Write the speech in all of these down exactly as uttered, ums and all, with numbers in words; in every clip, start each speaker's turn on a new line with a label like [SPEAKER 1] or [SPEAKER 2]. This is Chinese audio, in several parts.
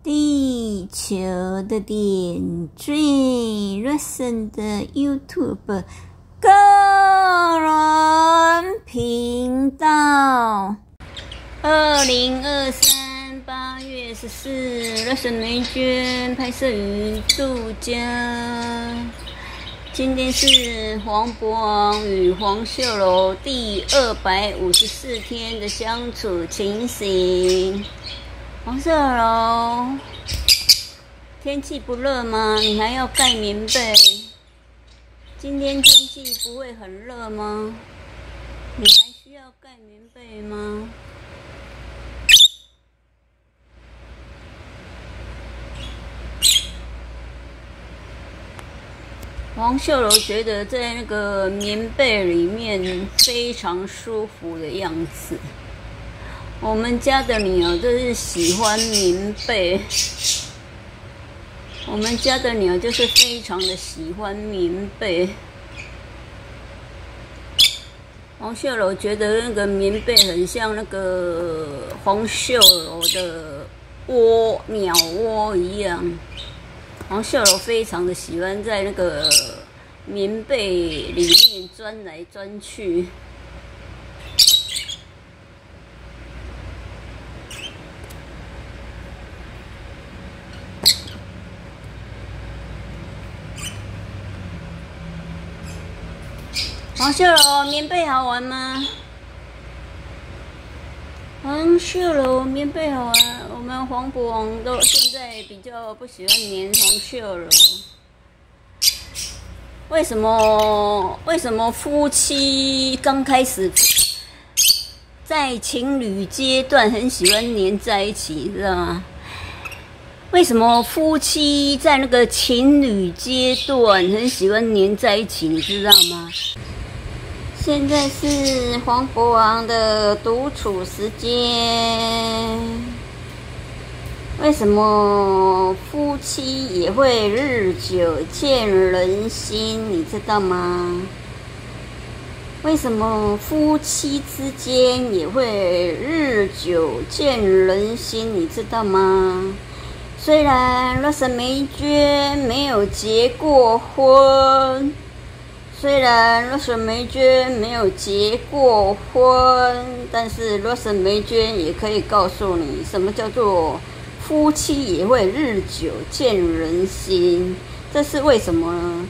[SPEAKER 1] 地球的点缀 Listen 的 YouTube 个人频道。二零二三八月十四 Listen 梅娟拍摄于杜家。今天是黄渤王与黄秀柔第二百五十四天的相处情形。黄秀柔，天气不热吗？你还要盖棉被？今天天气不会很热吗？你还需要盖棉被吗？黄秀柔觉得在那个棉被里面非常舒服的样子。我们家的女儿就是喜欢棉被，我们家的女儿就是非常的喜欢棉被。黄秀柔觉得那个棉被很像那个黄秀柔的窝鸟窝一样。黄秀柔非常的喜欢在那个棉被里面钻来钻去。黄秀柔，棉被好玩吗？黄秀柔，棉被好玩。我们黄渤王都现在比较不喜欢黏黄秀柔。为什么？为什么夫妻刚开始在情侣阶段很喜欢黏在一起，知道吗？为什么夫妻在那个情侣阶段很喜欢黏在一起，你知道吗？现在是黄渤王的独处时间。为什么夫妻也会日久见人心，你知道吗？为什么夫妻之间也会日久见人心，你知道吗？虽然Listen梅娟没有结过婚。虽然Listen梅娟没有结过婚，但是Listen梅娟也可以告诉你，什么叫做夫妻也会日久见人心。这是为什么呢？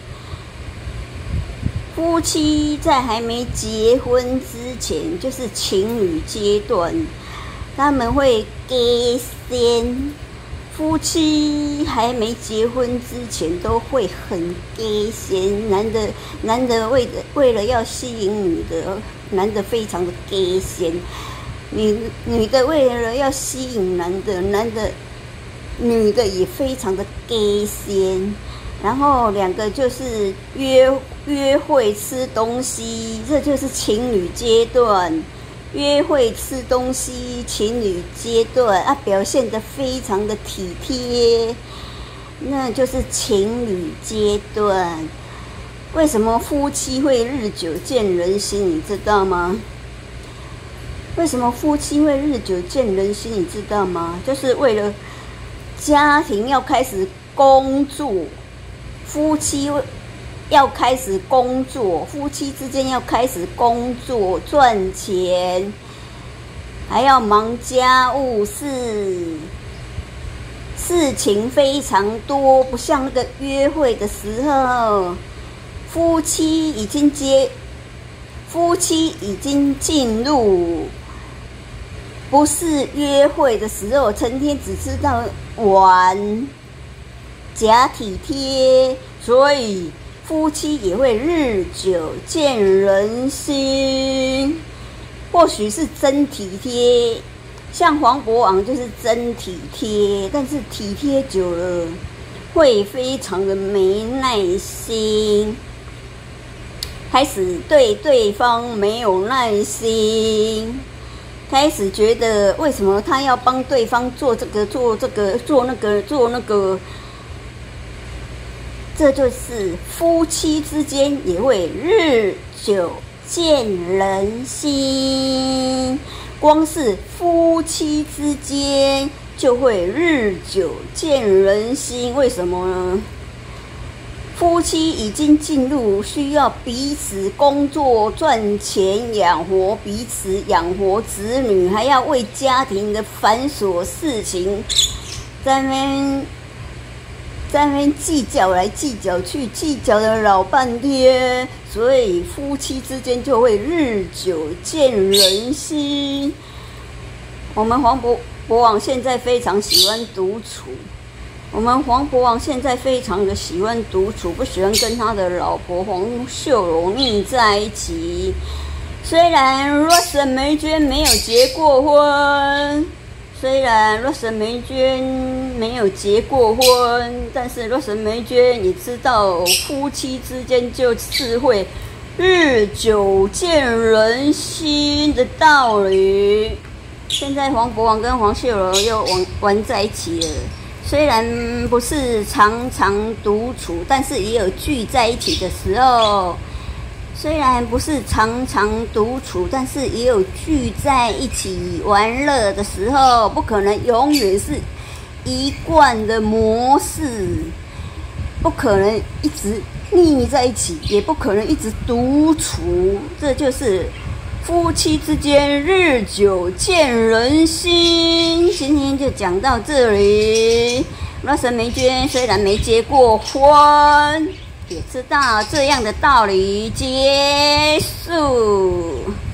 [SPEAKER 1] 夫妻在还没结婚之前，就是情侣阶段，他们会给先。夫妻还没结婚之前都会很给先，男的男的为了为了要吸引女的，男的非常的给先，女女的为了要吸引男的，男的女的也非常的给先，然后两个就是约约会吃东西，这就是情侣阶段。约会吃东西，情侣阶段啊，表现得非常的体贴，那就是情侣阶段。为什么夫妻会日久见人心，你知道吗？为什么夫妻会日久见人心，你知道吗？就是为了家庭要开始工作，夫妻要开始工作，夫妻之间要开始工作赚钱，还要忙家务事，事情非常多，不像那个约会的时候，夫妻已经接，夫妻已经进入，不是约会的时候，成天只知道玩，假体贴，所以夫妻也会日久见人心。或许是真体贴，像黄渤王就是真体贴，但是体贴久了会非常的没耐心，开始对对方没有耐心，开始觉得为什么他要帮对方做这个做这个做那个做那个，这就是夫妻之间也会日久见人心。光是夫妻之间就会日久见人心。为什么呢？夫妻已经进入需要彼此工作赚钱养活彼此，养活子女，还要为家庭的繁琐事情在那边在那边计较来计较去，计较了老半天，所以夫妻之间就会日久见人心。我们黄渤博王现在非常喜欢独处。我们黄渤王现在非常的喜欢独处，不喜欢跟他的老婆黄秀荣腻在一起。虽然若沈眉娟没有结过婚，虽然若沈眉娟没有结过婚，但是若沈眉娟也知道夫妻之间就是会日久见人心的道理。现在黄渤王跟黄秀荣又玩玩在一起了。虽然不是常常独处，但是也有聚在一起的时候。虽然不是常常独处，但是也有聚在一起玩乐的时候。不可能永远是一贯的模式，不可能一直腻在一起，也不可能一直独处。这就是夫妻之间日久见人心。今天就讲到这里。若沈眉娟虽然没结过婚，也知道这样的道理。结束。